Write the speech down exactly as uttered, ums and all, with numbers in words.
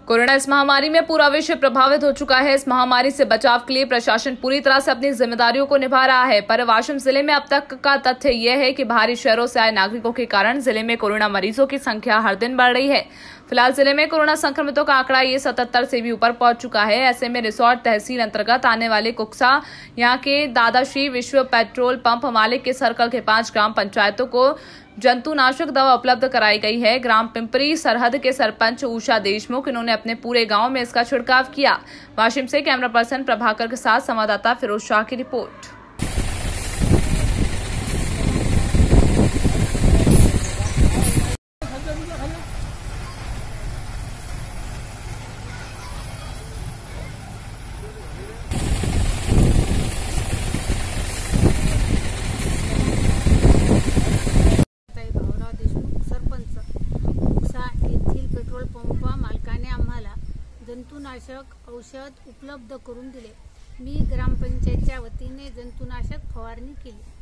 Corona इस महामारी में पूरा विश्व प्रभावित हो चुका है। इस महामारी से बचाव के लिए प्रशासन पूरी तरह से अपनी जिम्मेदारियों को निभा रहा है। पर वाशिम जिले में अब तक का तथ्य यह है कि बाहरी शहरों से आए नागरिकों के कारण जिले में कोरोना मरीजों की संख्या हर दिन बढ़ रही है। फिलहाल जिले में कोरोना संक्रमितों का आंकड़ा ये सतहत्तर से भी ऊपर पहुंच चुका है। ऐसे में रिसोर्ट तहसील अंतर्गत आने वाले कुक्सा, यहाँ के दादाश्री विश्व पेट्रोल पंप मालिक के सर्कल के पांच ग्राम पंचायतों को जंतुनाशक दवा उपलब्ध कराई गई है। ग्राम पिंपरी सरहद के सरपंच उषा देशमुख, इन्होंने अपने पूरे गांव में इसका छिड़काव किया। वाशिम से कैमरा पर्सन प्रभाकर के साथ संवाददाता फिरोज शाह की रिपोर्ट। पेट्रोल पंप मालकाने आम्हाला जंतुनाशक औषध उपलब्ध करून दिले। मी ग्रामपंचायतच्या वतीने जंतुनाशक फवारणी केली।